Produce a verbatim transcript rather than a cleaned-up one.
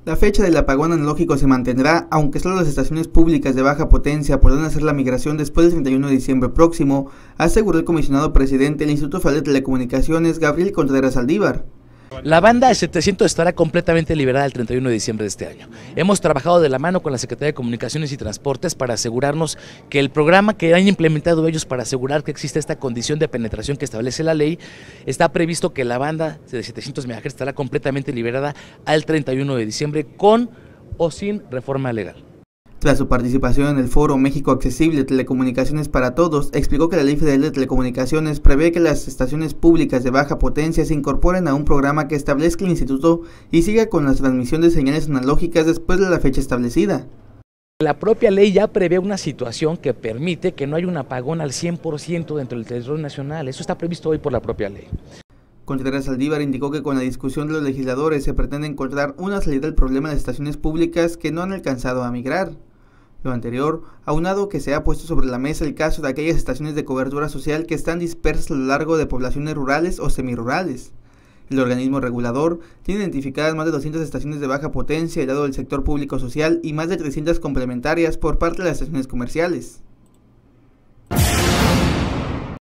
La fecha del apagón analógico se mantendrá, aunque solo las estaciones públicas de baja potencia podrán hacer la migración después del treinta y uno de diciembre próximo, aseguró el comisionado presidente del Instituto Federal de Telecomunicaciones, Gabriel Contreras Saldívar. La banda de setecientos estará completamente liberada el treinta y uno de diciembre de este año. Hemos trabajado de la mano con la Secretaría de Comunicaciones y Transportes para asegurarnos que el programa que han implementado ellos para asegurar que existe esta condición de penetración que establece la ley, está previsto que la banda de setecientos megahercios estará completamente liberada al treinta y uno de diciembre con o sin reforma legal. Tras su participación en el foro México Accesible Telecomunicaciones para Todos, explicó que la Ley Federal de Telecomunicaciones prevé que las estaciones públicas de baja potencia se incorporen a un programa que establezca el instituto y siga con la transmisión de señales analógicas después de la fecha establecida. La propia ley ya prevé una situación que permite que no haya un apagón al cien por ciento dentro del territorio nacional. Eso está previsto hoy por la propia ley. Contreras Saldívar indicó que con la discusión de los legisladores se pretende encontrar una salida al problema de las estaciones públicas que no han alcanzado a migrar. Lo anterior, aunado que se ha puesto sobre la mesa el caso de aquellas estaciones de cobertura social que están dispersas a lo largo de poblaciones rurales o semirurales. El organismo regulador tiene identificadas más de doscientas estaciones de baja potencia del lado del sector público social y más de trescientas complementarias por parte de las estaciones comerciales.